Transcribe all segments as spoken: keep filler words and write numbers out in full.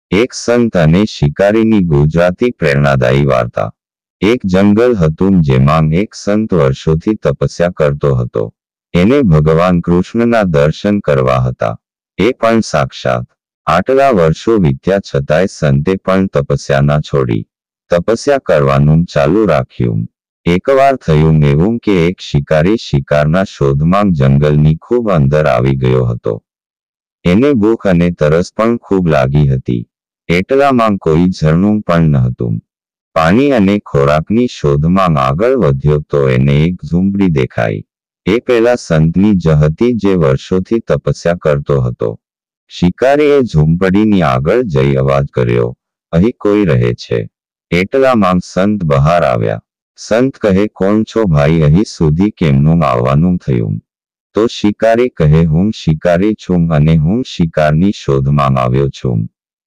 એક સંત અને શિકારીની ગુજરાતી પ્રેરણાદાયી વાર્તા। એક જંગલ હતું જેમાં એક સંત વર્ષોથી તપસ્યા કરતો હતો। એને ભગવાન કૃષ્ણના દર્શન કરવા હતા, એ પણ સાક્ષાત। આટલા વર્ષો વીત્યા છતાંય સંતે પણ તપસ્યા ના છોડી, તપસ્યા કરવાનું ચાલુ રાખ્યું। એકવાર થયું એવું કે એક શિકારી શિકારના શોધમાં જંગલની ખૂબ અંદર આવી ગયો હતો। એને ભૂખ અને તરસ પણ ખૂબ લાગી હતી। એટલામાં કોઈ ઝરણું પણ ન હતું। પાણી અને ખોરાકની શોધમાં આગળ વધ્યો તો એને એક ઝૂંપડી દેખાઈ। એ પેલા સંતની જ હતી જે વર્ષોથી તપસ્યા કરતો હતો। શિકારીએ ઝૂંપડીની આગળ જઈ અવાજ કર્યો, અહીં કોઈ રહે છે? એટલામાં સંત બહાર આવ્યા। સંત કહે, કોણ છો ભાઈ, અહીં સુધી કેમનું આવવાનું થયું? તો શિકારી કહે, હું શિકારી છું અને હું શિકારની શોધમાં આવ્યો છું।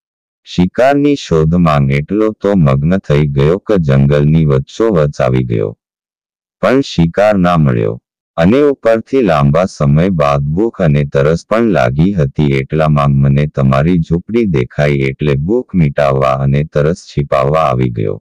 શિકારની શોધમાં એટલો તો મગ્ન થઈ ગયો કે જંગલની વચ્ચોવચ્ચ આવી ગયો, પણ શિકાર ના મળ્યો। અને ઉપરથી લાંબા સમય બાદ ભૂખ અને તરસ પણ લાગી હતી। એટલામાં મને તમારી ઝૂંપડી દેખાઈ એટલે ભૂખ મિટાવવા અને તરસ છિપાવવા આવી ગયો।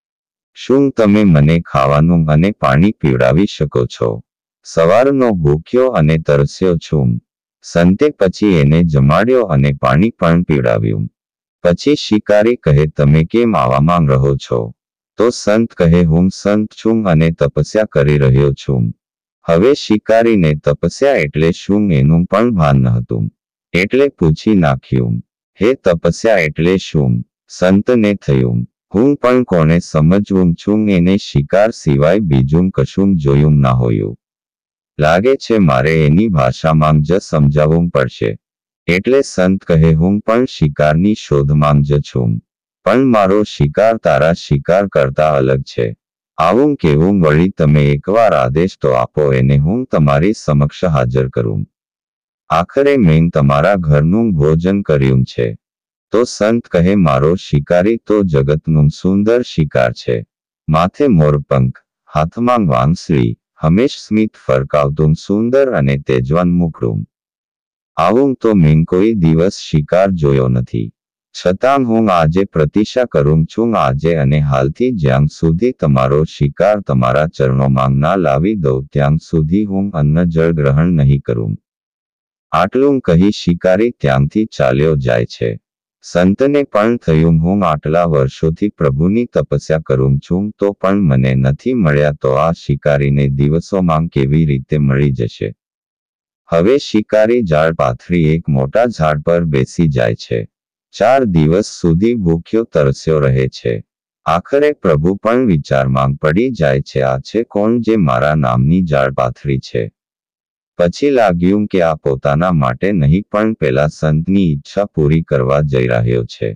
શું તમે મને ખાવાનું અને પાણી પીવડાવી શકો છો? સવારનો ભૂખ્યો અને તરસ્યો છું। સંતે પછી એને જમાડ્યો અને પાણી પણ પીવડાવ્યું। પછી શિકારી કહે, તમે કેમ આવામાં રહો છો? તો સંત કહે, હું સંત છું અને તપસ્યા કરી રહ્યો છું। હવે શિકારીને તપસ્યા એટલે શું એનું પણ ભાન ન હતું, એટલે પૂછી નાખ્યું, હે તપસ્યા એટલે શું? સંતને થયું, હું પણ કોને સમજવું છું, એને શિકાર સિવાય બીજું કશું જોયું ના હોયું। લાગે છે મારે એની ભાષામાં જ સમજાવવું પડશે। એટલે સંત કહે, હું પણ શિકારની શોધમાં જ છું, પણ મારો શિકાર તારા શિકાર કરતા અલગ છે। આવું કેવું વળી તમે એકવાર આદેશ તો આપો, એને હું તમારી સમક્ષ હાજર કરું। આખરે મેં તમારા ઘરનું ભોજન કર્યું છે। તો સંત કહે, મારો શિકારી તો જગતનું સુંદર શિકાર છે। માથે મોરપંખ, હાથમાં વાંસળી, હંમેશ સ્મિત ફરકાવતું સુંદર અને તેજવાન મુખડું। આવું તો મેં કોઈ દિવસ શિકાર જોયો નથી। છતાં હું આજે પ્રતિજ્ઞા કરું છું, આજે અને હાલથી જ્યાં સુધી તમારો શિકાર તમારા ચરણોમાં ના લાવી દઉં ત્યાં સુધી હું અન્ન જળ ગ્રહણ નહીં કરું। આટલું કહી શિકારી ત્યાંથી ચાલ્યો જાય છે। સંતને પણ થયું, હું આટલા વર્ષોથી પ્રભુની તપસ્યા કરું છું તો પણ મને નથી મળ્યા, તો આ શિકારીને દિવસોમાં કેવી રીતે મળી જશે? હવે શિકારી ઝાડ પાથરી એક મોટા ઝાડ પર બેસી જાય છે। ચાર દિવસ સુધી ભૂખ્યો તરસ્યો રહે છે। આખરે પ્રભુ પણ વિચારમાં પડી જાય છે, આ છે કોણ જે મારા નામની ઝાડ પાથરી છે? પછી લાગ્યું કે આ પોતાના માટે નહીં પણ પેલા સંતની ઈચ્છા પૂરી કરવા જઈ રહ્યો છે।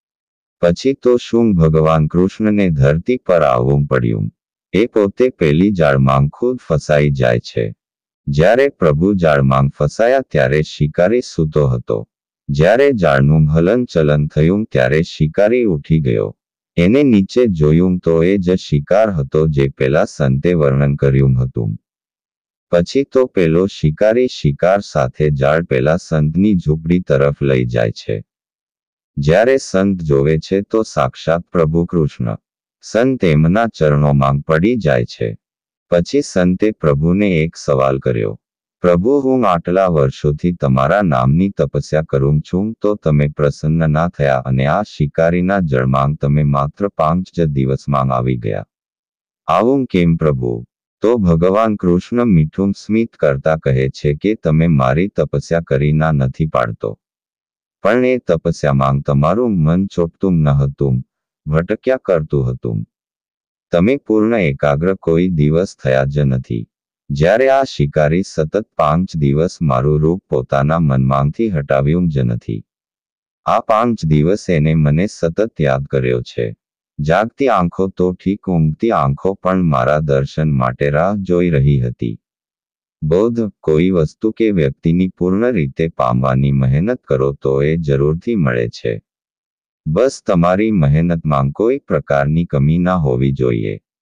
પછી તો શું ભગવાન કૃષ્ણને ધરતી પર આવવું પડ્યું। એ પોતે પેલી ઝાડમાં ખુદ ફસાઈ જાય છે। જ્યારે પ્રભુ ઝાડમાં ફસાયા ત્યારે શિકારી સૂતો હતો। જ્યારે ઝાડનું હલન ચલન થયું ત્યારે શિકારી ઉઠી ગયો। એને નીચે જોયું તો એ જ શિકાર હતો જે પેલા સંતે વર્ણન કર્યું હતું। પછી તો પેલો શિકારી શિકાર સાથે ઝાડ પેલા સંતની ઝૂંપડી તરફ લઈ જાય છે। જ્યારે સંત જોવે છે તો સાક્ષાત પ્રભુ કૃષ્ણ। સંત એમના ચરણોમાં પડી જાય છે। પછી સંતે પ્રભુને એક સવાલ કર્યો, પ્રભુ, હું આટલા વર્ષોથી તમારા નામની તપસ્યા કરું છું તો તમે પ્રસન્ન ના થયા અને આ શિકારીના જળમાં તમે માત્ર પાંચ જ દિવસમાં આવી ગયા। આવું કેમ પ્રભુ? તો ભગવાન કૃષ્ણ મીઠું સ્મિત કરતા કહે છે કે તમે મારી તપસ્યા કરી ના નથી પાડતો, પણ એ તપસ્યામાં તમારું મન ચોંટતું ન હતું, ભટક્યા કરતું હતું। તમે પૂર્ણ એકાગ્ર કોઈ દિવસ થયા જ નથી। જ્યારે આ શિકારી સતત પાંચ દિવસ મારું રૂપ પોતાના મનમાંથી હટાવ્યું જ નથી। આ પાંચ દિવસ એને મને સતત યાદ કર્યો છે। જાગતી આંખો તો ઠીક, ઊંઘતી આંખો પણ મારા દર્શન માટે રાહ જોઈ રહી હતી। બોધ, કોઈ વસ્તુ કે વ્યક્તિની પૂર્ણ રીતે પામવાની મહેનત કરો તો એ જરૂરથી મળે છે। બસ તમારી મહેનતમાં કોઈ પ્રકારની કમી ના હોવી જોઈએ।